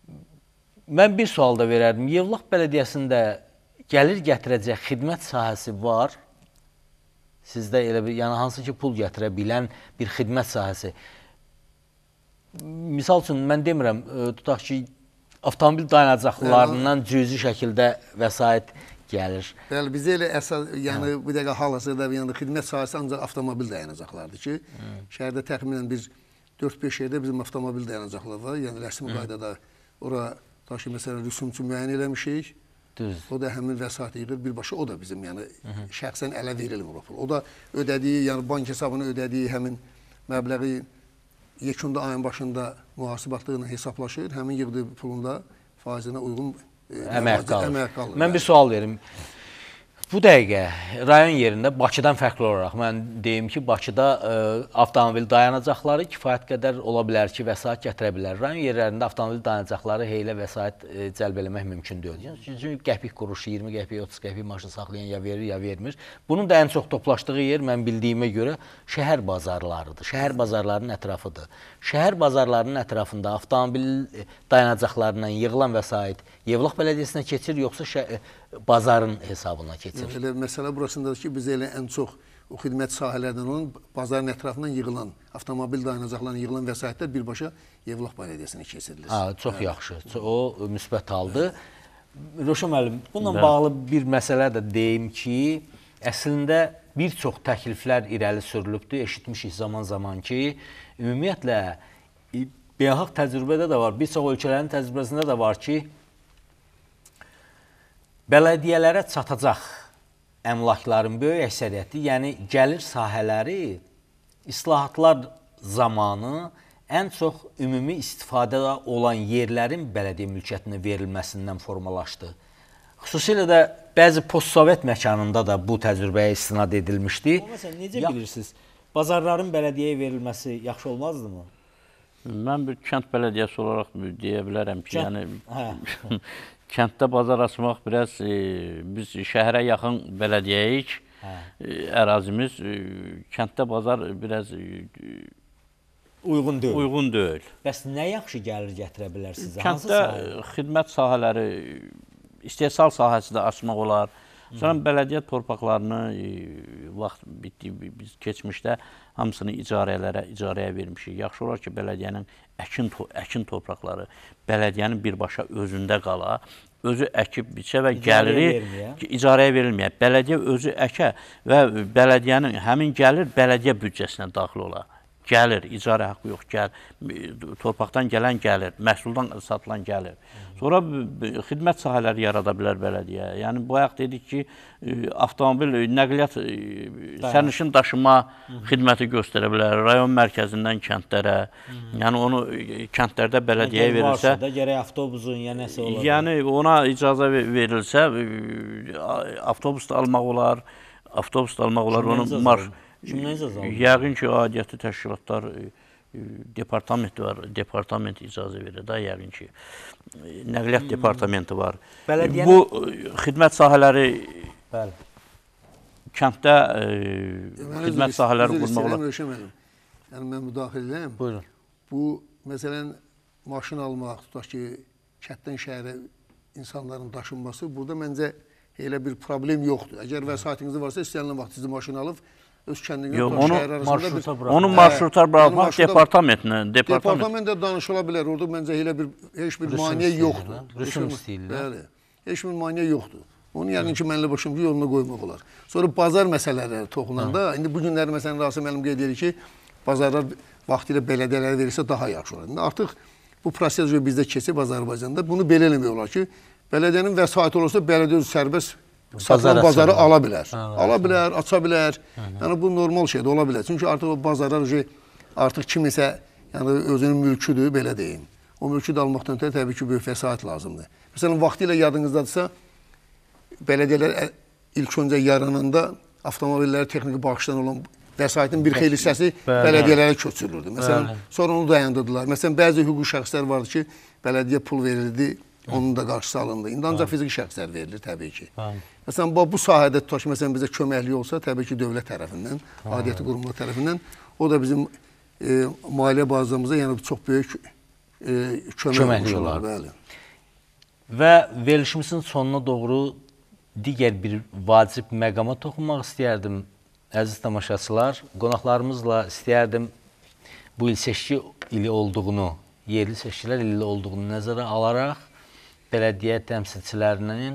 Mən bir sual da verərdim. Yevlax bələdiyyəsində gəlir gətirəcək xidmət sahəsi var. Sizdə elə bir, yəni hansı ki pul gətirə bilən bir xidmət sahəsi. Misal üçün, mən demirəm, tutaq ki, avtomobil dayanacaqlarından cüzi şəkildə vəsait gəlir. Bəli, bizə elə əsas, yəni bu dəqiqə hal-hazırda xidmət sahəsi ancaq avtomobil dayanacaqlardır ki, şəhərdə təxminən bir 4-5 yerdə bizim avtomobil dayanacaqları var. Yəni rəsmi qaydada ora, tutaq ki, məsələn, rüsumçu müəyyən eləmişik. O da həmin vəsait yığır, birbaşa o da bizim, yəni şəxsən ələ verilmir o pul. O da ödədiyi, yəni bank hesabına ödədiyi həmin məbləği yekunda ayın başında mühasibatlığı ilə hesablaşır, həmin yığdığı pulun da faizinə uyğun əmək qalır. Mən bir sual verim. Bu dəqiqə rayon yerində Bakıdan fərqli olaraq mən deyim ki, Bakıda avtomobil dayanacaqları kifayət qədər ola bilər ki, vəsait gətirə bilər. Rayon yerlərində avtomobil dayanacaqları heylə vəsait cəlb eləmək mümkün deyil. Çünki qəpik quruşu, 20 qəpik, 30 qəpik maşın saxlayan ya verir, ya vermir. Bunun da ən çox toplaşdığı yer mən bildiyimə görə şəhər bazarlarıdır. Şəhər bazarlarının ətrafıdır. Şəhər bazarlarının ətrafında avtomobil dayanacaqlarından yığılan vəsait Yevlax bələdiyyəsinə keçir, yoxsa bazarın hesabına keçir? Elə məsələ burasındadır ki, biz elə ən çox o xidmət sahələrdən olan bazarın ətrafından yığılan, avtomobil dayanacaqlarına yığılan vəsaitlər birbaşa Yevlax bələdiyyəsinə keçirilir. Çox yaxşı. O müsbət haldır. Rövşən müəllim, bununla bağlı bir məsələ də deyim ki, əslində bir çox təkliflər irəli sürülübdür, eşitmişik zaman-zaman ki, ümumiyyətlə, beynəlxalq təcrübədə də var, bir çox ölkələrin təcrübəsində də var ki, bələdiyyələrə çatacaq əmlakların böyük əksəriyyəti, yəni gəlir sahələri islahatlar zamanı ən çox ümumi istifadədə olan yerlərin bələdiyyə mülkiyyətinə verilməsindən formalaşdı. Xüsusilə də bəzi postsovet məkanında da bu təcrübəyə istinad edilmişdi. Məsələn, necə bilirsiniz, bazarların bələdiyyəyə verilməsi yaxşı olmazdı mı? Mən bir kənd bələdiyyəsi olaraq deyə bilərəm ki, yəni kənddə bazar açmaq biraz, biz şəhərə yaxın bələdiyyəyik, ərazimiz, kənddə bazar biraz uyğun deyil. Bəs nə yaxşı gəlir gətirə bilər sizə? Kənddə xidmət sahələri, istehsal sahəsi də açmaq olar. Sonra bələdiyyə torpaqlarını vaxt bitdi, biz keçmişdə hamısını icarəyə vermişik. Yaxşı olar ki, bələdiyyənin əkin torpaqları bələdiyyənin birbaşa özündə qala, özü əkib biçə və gəliri icarəyə verilməyək. Bələdiyyə özü əkə və bələdiyyənin həmin gəlir bələdiyyə büdcəsinə daxil ola. gəlir, icarə haqqı yox, torpaqdan gələn gəlir, məhsuldan satılan gəlir. Sonra xidmət sahələri yarada bilər bələdiyyə. Yəni, bayaq dedik ki, avtomobil, nəqliyyat, sərnişin daşıma xidməti göstərə bilər, rayon mərkəzindən kəndlərə. Yəni, onu kəndlərdə bələdiyyəyə verilsə, varsa da gərək avtobusun, ya nəsə olar. yəni, ona icazə verilsə, avtobus da almaq olar, onun marş. Kimdən icazə alır? Yəqin ki, aidiyyatı təşkilatlar departamenti var, departament icazə verir da, yəqin ki. Nəqliyyat departamenti var. Bu xidmət sahələri kənddə xidmət sahələri qurmaq olar. Yəni, mən müdaxilə edəyim. Buyurun. Bu, məsələn, maşın almaq, tutaq ki, kənddən şəhərə insanların daşınması, burada məncə elə bir problem yoxdur. Əgər vəsaitiniz varsa, istəyənlə vaxt sizi maşın alıb, öz kəndinə şəhər arasında onu marşruta buraxmaq departamentlə. Departament də danışıla bilər. Orada məncə heç bir maneə yoxdur. Rüsum istəyirlər. Heç bir maneə yoxdur. Onu yəqin ki, mənlə başımcı yoluna qoymaq olar. Sonra bazar məsələləri toxunanda, indi bu günləri məsələn, Rasim müəllim qeyd edir ki, bazarlar vaxtilə bələdiyyələrə verirsə daha yaxşı olar. İndi artıq bu proses bizdə keçib Azərbaycanda. Bunu belə eləmək olar ki, bələdiyyənin vəsaiti olursa, bələdiyyə sərbəst satılan bazarı ala bilər. Ala bilər, aça bilər. Yəni, bu normal şeydir, ola bilər. Çünki artıq o bazarlar artıq kiminsə özünün mülküdür, belə deyim. O mülkü də almaqdan ötürü təbii ki, böyük vəsait lazımdır. Məsələn, vaxtilə yadınızdadırsa, bələdiyyələr ilk öncə yarananda avtomobilləri texniki baxışdan olan vəsaitin bir xeyli hissəsi bələdiyyələrə köçürülürdü. Məsələn, sonra onu dayandırdılar. Məsələn, bəzi hüquqi şəxslər vardı ki, bələdiyyə pul verildi, onun da qarşısı alındı. İndi ancaq fiziki şəxslər verilir, təbii ki. Məsələn, bu sahədə tutaq ki, məsələn, bizə köməkli olsa, təbii ki, dövlət tərəfindən, aidiyyatı qurumlar tərəfindən, o da bizim maliyyə bazamıza yəni çox böyük köməkli olar. Və verilişimizin sonuna doğru digər bir vacib məqama toxunmaq istəyərdim, əziz tamaşaçılar. Qonaqlarımızla istəyərdim bu il seçki ili olduğunu, yerli seçkilər ili olduğunu nəzərə alaraq, bələdiyyə təmsilçilərinin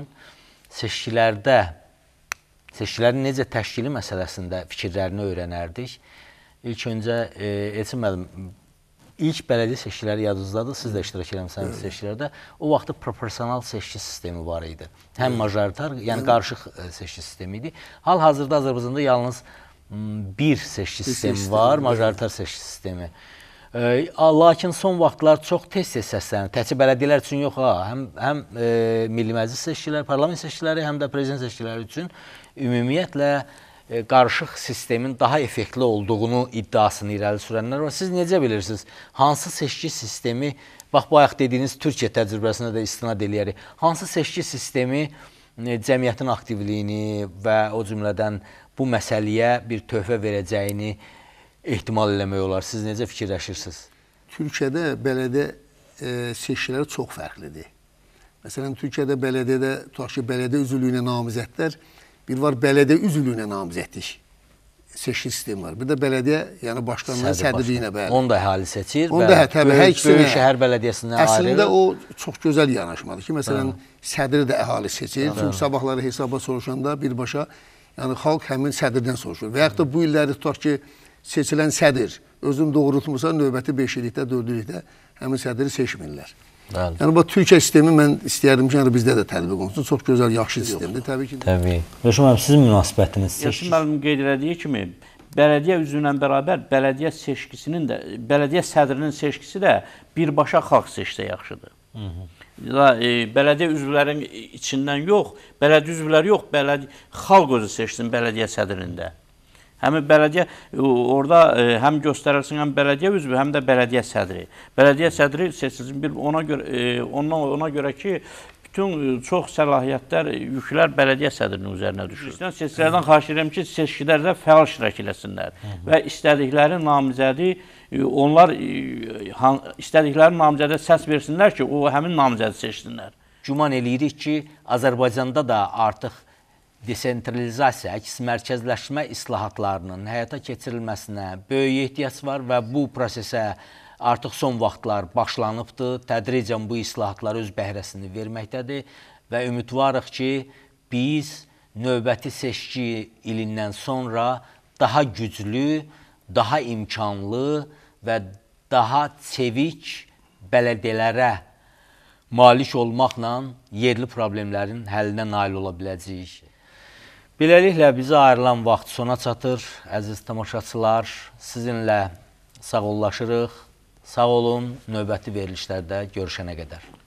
seçkilərin necə təşkili məsələsində fikirlərini öyrənərdik. İlk öncə, Elçin müəllim, ilk bələdiyyə seçkiləri yadınızdadır, siz də iştirak eləmisiniz seçkilərdə. O vaxtda proporsional seçki sistemi var idi. Həm majoritar, yəni qarışıq seçki sistemi idi. Hal-hazırda Azərbaycanda yalnız bir seçki sistemi var, majoritar seçki sistemi. Lakin son vaxtlar çox tez-tez səslənir. Təkcə bələdiyyələr üçün yox, həm Milli Məclis seçkiləri, parlament seçkiləri, həm də prezident seçkiləri üçün ümumiyyətlə qarışıq sistemin daha effektli olduğunu iddiasını irəli sürənlər var. Siz necə bilirsiniz? Hansı seçki sistemi, bax, bayaq dediyiniz Türkiyə təcrübəsinə də istinad eləyərik, hansı seçki sistemi cəmiyyətin aktivliyini və o cümlədən bu məsələyə bir töhfə verəcəyini ehtimal eləmək olar. Siz necə fikirləşirsiniz? Türkiyədə bələdiyyə seçkiləri çox fərqlidir. Məsələn, Türkiyədə bələdiyyədə, tutaq ki, bələdiyyə üzvlüyünə namizədlər, bir var bələdiyyə üzvlüyünə namizədlik seçki sistemi var. Bir də bələdiyyə, yəni başqanların sədrliyinə bəli. Onu da əhali seçir. Onu da təbii, hər ikisini. Böyük şəhər bələdiyyəsindən ayrı. Əslində o çox gözəl yanaşmadır ki, məsələn, sədri də əhali seçir. Çünki sabahları hesaba soruşanda birbaşa, yəni xalq həmin sədrdən soruşur. Və yaxud da bu illəri tutaq ki, seçilən sədr özünü doğrultmursa, növbəti 5 illikdə, 4 illikdə həmin sədri seçmirlər. Yəni, bu Türkiyə sistemi mən istəyərdim ki, bizdə də tətbiq olunsun. Çox gözəl, yaxşı sistemdir, təbii ki. Təbii. Rəşəm müəllim, sizin münasibətiniz seçki? Rəşəm müəllim qeyd elədiyi kimi, bələdiyyə üzvü ilə bərabər bələdiyyə seçkisinin də, bələdiyyə sədrinin seçkisi də birbaşa xalq seçsə yaxşıdır. Bələdiyyə üzvlərin içindən yox, bələdiyyə üzvləri yox, xalq özü seçsin bələdiyyə sədrində. Həmin bələdiyyə, orada həm göstərilsin, həm bələdiyyə üzvü, həm də bələdiyyə sədri. Bələdiyyə sədri seçilsin ona görə ki, bütün çox səlahiyyətlər, yüklər bələdiyyə sədrinin üzərinə düşür. Seçkilərdən xahiş edirəm ki, seçkilərdə fəal iştirak eləsinlər və istədikləri namizədi, onlar istədikləri namizədə səs versinlər ki, o həmin namizədi seçsinlər. Güman eləyirik ki, Azərbaycanda da artıq desentralizasiya, əks mərkəzləşmə islahatlarının həyata keçirilməsinə böyük ehtiyac var və bu prosesə artıq son vaxtlar başlanıbdır. Tədricən bu islahatlar öz bəhrəsini verməkdədir və ümidvarıq ki, biz növbəti seçki ilindən sonra daha güclü, daha imkanlı və daha çevik bələdiyyələrə malik olmaqla yerli problemlərin həllinə nail ola biləcəyik. Beləliklə, bizə ayrılan vaxt sona çatır. Əziz tamaşaçılar, sizinlə sağollaşırıq. Sağ olun, növbəti verilişlərdə görüşənə qədər.